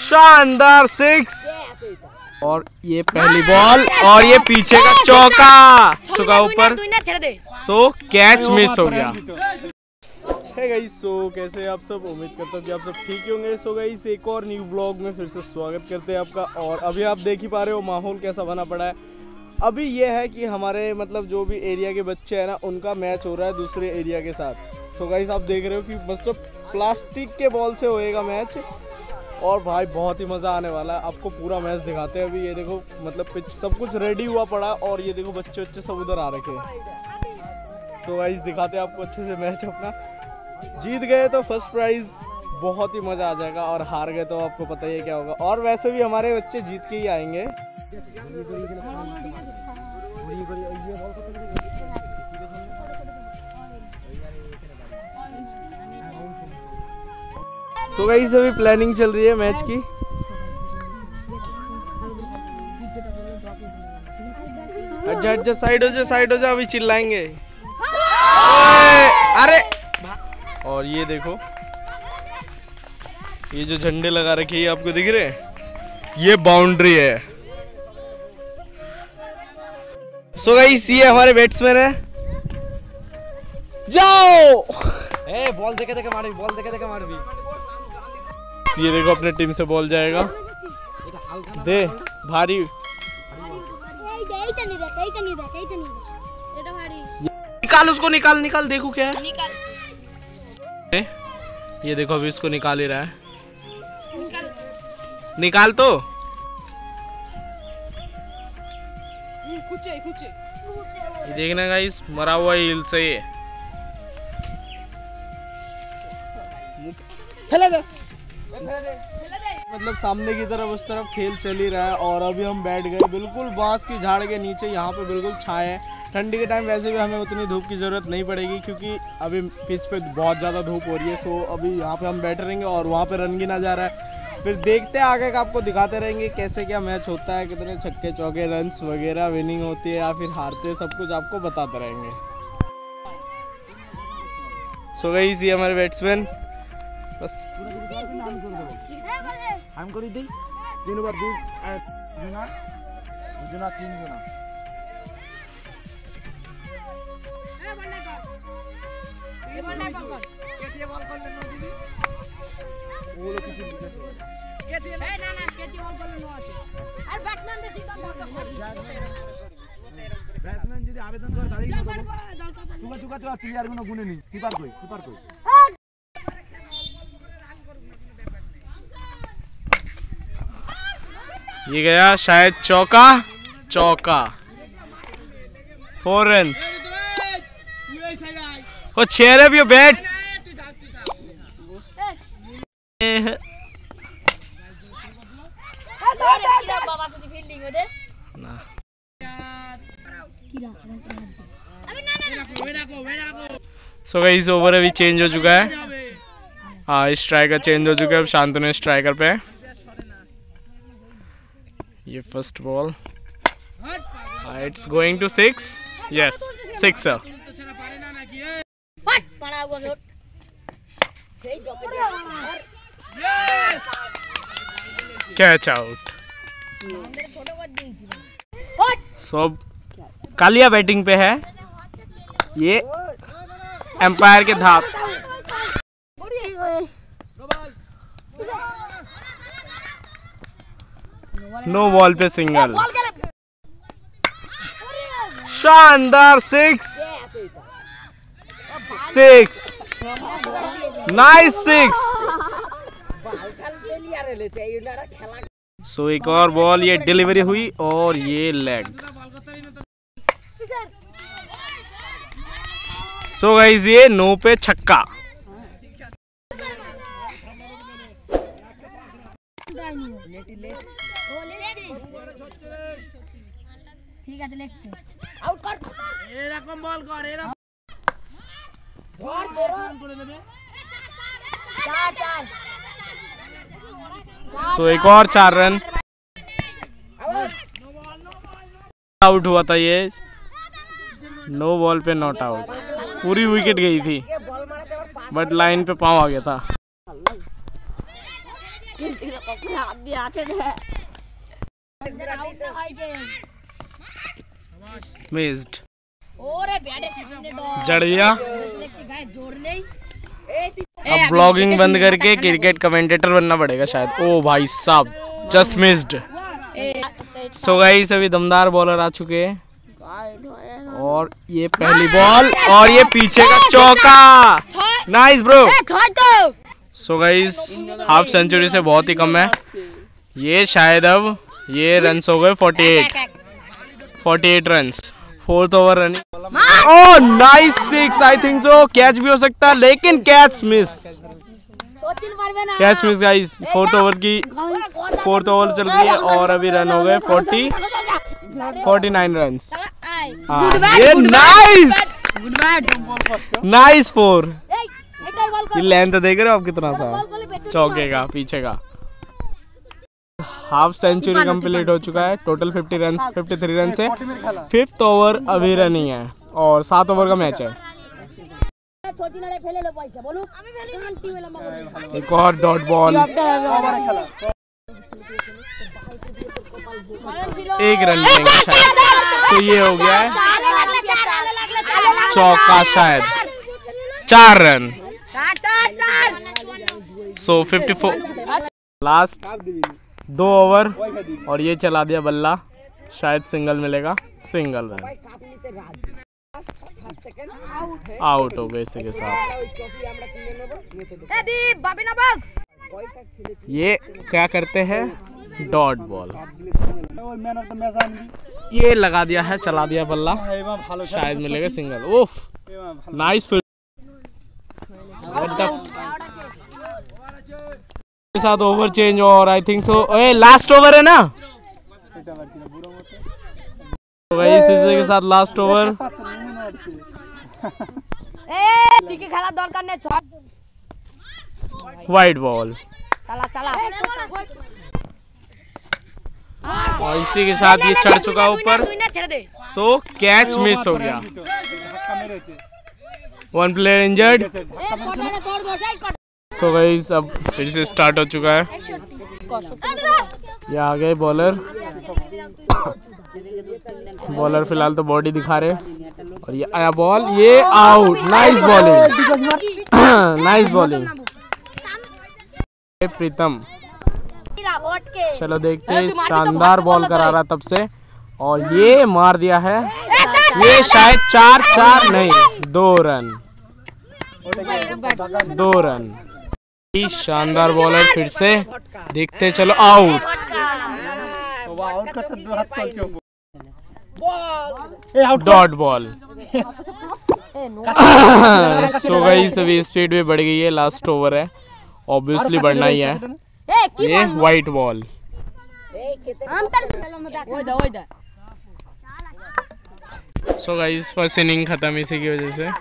शानदार 6 और ये पहली बॉल और ये पीछे का चौका ऊपर, सो कैच मिस हो गया। हे गाइस, सो कैसे हैं आप सब? उम्मीद करता हूँ कि आप सब ठीक ही होंगे। सो गाइस, एक और न्यू व्लॉग में फिर से स्वागत करते हैं आपका। और अभी आप देख ही पा रहे हो माहौल कैसा बना पड़ा है। अभी ये है कि हमारे मतलब जो भी एरिया के बच्चे हैं ना, उनका मैच हो रहा है दूसरे एरिया के साथ। सो गाइस, आप देख रहे हो कि मतलब प्लास्टिक के बॉल से होएगा मैच और भाई बहुत ही मज़ा आने वाला है। आपको पूरा मैच दिखाते हैं। अभी ये देखो मतलब पिच सब कुछ रेडी हुआ पड़ा और ये देखो बच्चे सब उधर आ रखे हैं। तो गाइस दिखाते हैं आपको अच्छे से मैच अपना। जीत गए तो फर्स्ट प्राइज, बहुत ही मज़ा आ जाएगा, और हार गए तो आपको पता ही है क्या होगा। और वैसे भी हमारे बच्चे जीत के ही आएंगे। सो गाइस, अभी प्लानिंग चल रही है मैच की। अच्छा साइड हो जा अभी चिल्लाएंगे। अरे और ये देखो, ये जो झंडे लगा रखे हैं आपको दिख रहे हैं, ये बाउंड्री है। सो गाइस, ये हमारे बैट्समैन है। जाओ बॉल देखे मार भी। ये देखो अपने टीम से बॉल जाएगा, दे भारी। निकाल उसको, निकाल देखो क्या है। ये देखो अभी इसको निकाल ही रहा है। निकाल तो। ये देखना गाइस, मरा हुआ हिल से ये। मतलब सामने की तरफ उस तरफ खेल चल ही रहा है। और अभी हम बैठ गए बिल्कुल बांस की झाड़ के नीचे, यहाँ पे बिल्कुल छाए है। ठंडी के टाइम वैसे भी हमें उतनी धूप की ज़रूरत नहीं पड़ेगी क्योंकि अभी पिच पे बहुत ज़्यादा धूप हो रही है। सो अभी यहाँ पे हम बैठे रहेंगे और वहाँ पे रन गिना जा रहा है। फिर देखते हैं आगे का, आपको दिखाते रहेंगे कैसे क्या मैच होता है, कितने छक्के चौके रन्स वगैरह विनिंग होती है या फिर हारते हैं, सब कुछ आपको बताते रहेंगे। सो गाइस, ये हमारे बैट्समैन बस हम करी दी 3 ओवर 2 जुना 3 जुना। ব্যাটসম্যান যদি আবেদন করে দাঁড়িয়ে না দেবো চুকা তো প্লেয়ার গুলো গুনে নি। কিপার কই ये गया शायद चौका 4 रन्स। वो cheer up your bat। So guys, over अभी चेंज हो चुका है। हाँ, स्ट्राइकर चेंज हो चुका है। अब शांतनु स्ट्राइकर पे है। ये first ball, it's going to 6। Yes, 6 catch out. सब कालिया बैटिंग पे है। ये एम्पायर के धाप। नो बॉल पे सिंगल। शानदार 6 नाइस 6। सो एक और बॉल, ये डिलीवरी हुई और ये लेग। सो गाइस, ये 9 पे छक्का। ঠিক আছে লেখছি আউট কর এরকম বল কর এরকম ধর করে নেবে 4 सो एक और 4 रन। आउट हुआ था ये, नो बॉल पे नॉट आउट। पूरी विकेट गई थी बट लाइन पे पाँव आ गया था। मिस्ड। जड़ गया। अब ब्लॉगिंग बंद करके क्रिकेट कमेंटेटर बनना पड़ेगा शायद। ओ भाई साहब, जस्ट मिस्ड। सो गाइस अभी दमदार बॉलर आ चुके हैं और ये पहली बॉल और ये पीछे का चौका। Nice bro. So guys half century से बहुत ही कम है ये, शायद अब ये रन्स हो गए 48 runs. 4th over running. Oh nice 6, I think so catch भी हो सकता है लेकिन catch miss. Catch miss guys. 4th over चल रही है और अभी रन हो गए 49 रन्स। ये नाइस 4। ये लेंथ देख रहे हो आप कितना सा चौके का पीछे का। हाफ सेंचुरी कंप्लीट हो चुका है। टोटल 53 रन से 5th ओवर अभी रनिंग है और 7 ओवर का मैच है। एक और डॉट बॉल, 1 रन लेंगे शायद। तो ये हो गया है चौका, शायद 4 रन। सो 54 लास्ट 2 ओवर और ये चला दिया बल्ला, शायद सिंगल मिलेगा। सिंगल रन, आउट हो गए इसी के साथ। ये क्या करते हैं, डॉट बॉल। ये लगा दिया है, चला दिया बल्ला, शायद मिलेगा सिंगल। ओह नाइस फील्ड के साथ ओवर चेंज और I think so last over है ना। तो भाई इसी के साथ लास्ट ओवर। वाइड बॉल और इसी के साथ ये चढ़ चुका ऊपर। सो कैच मिस हो गया। 1 प्लेयर इंजर्ड। सो गाइस अब फिर से स्टार्ट हो चुका है। ये आ गए बॉलर। बॉलर फिलहाल तो बॉडी दिखा रहे और ये आया बॉल, ये out. Nice bowling, nice bowling Pritam. चलो देखते हैं, शानदार बॉल करा रहा तब से और ये मार दिया है। ये शायद 4 नहीं 2 रन। 2 रन। शानदार बॉलर फिर से देखते, चलो out. Dot ball. So guys अभी स्पीड भी बढ़ गई है, लास्ट ओवर है, ऑब्वियसली बढ़ना ही है। ये white ball. So guys first inning खत्म इसी की वजह से।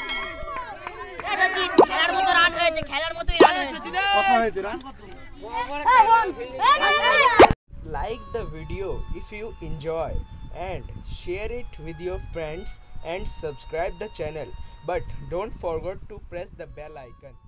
Like the video if you enjoy and share it with your friends and subscribe the channel, but don't forget to press the bell icon.